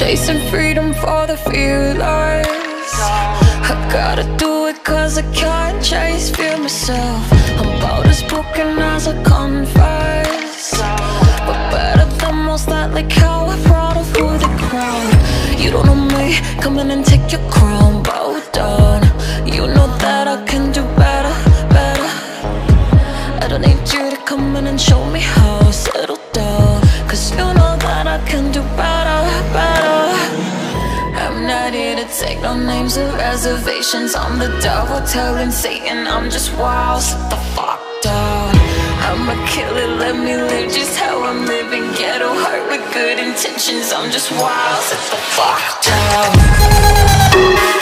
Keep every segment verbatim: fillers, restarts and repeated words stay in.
chasing freedom for the fearless. I gotta do it cause I can't chase fear myself. I'm about as broken as I confess, but better than most, that like how I brought her through the crown. You don't know me, come in and take your crown, bow down. You know that I can do better, better. I don't need you to come in and show me how. Settle down, cause you know that I can do better, better. I'm not here to take no names or reservations. I'm the devil telling Satan I'm just wild. Sit the fuck down. I'm a killer, let me live just how I'm living. Ghetto heart with good intentions. I'm just wild. Sit the fuck down.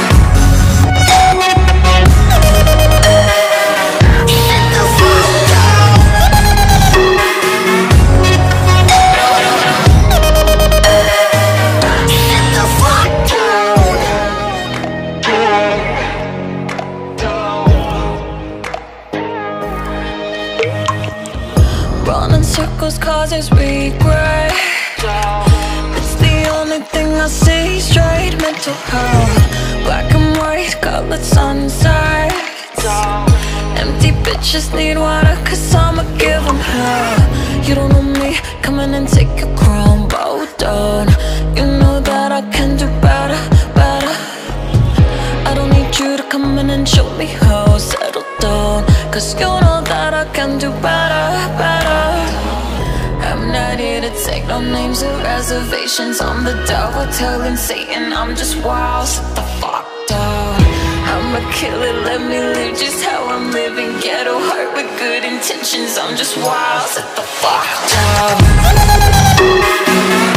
Running circles causes regret. It's the only thing I see straight. Mental health, black and white, colored sunsets. Empty bitches need water cause I'ma give them hell. You don't know me, come in and take your crown, bow down. You know that I can do better, better. I don't need you to come in and show me how. Settle down, cause you know that I can do better, better. I'm not here to take no names or reservations. I'm the devil telling Satan I'm just wild. Sit the fuck down. I'm a killer, let me live just how I'm living. Ghetto heart with good intentions. I'm just wild. Sit the fuck down.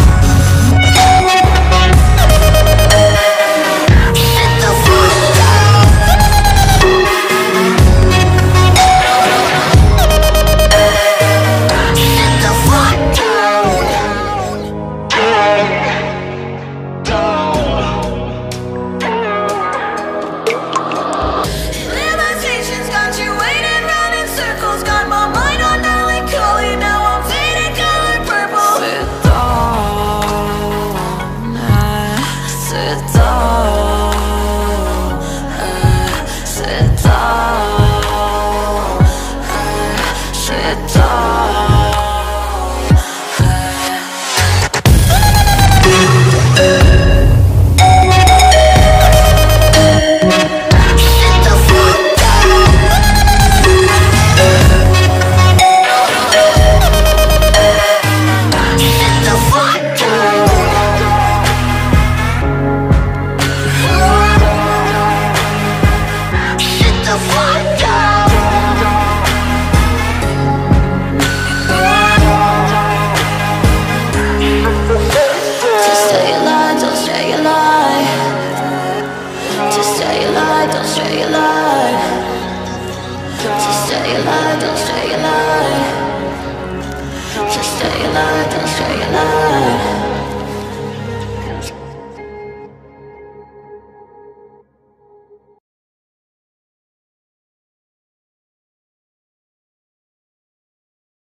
Don't stay alive, don't stay alive.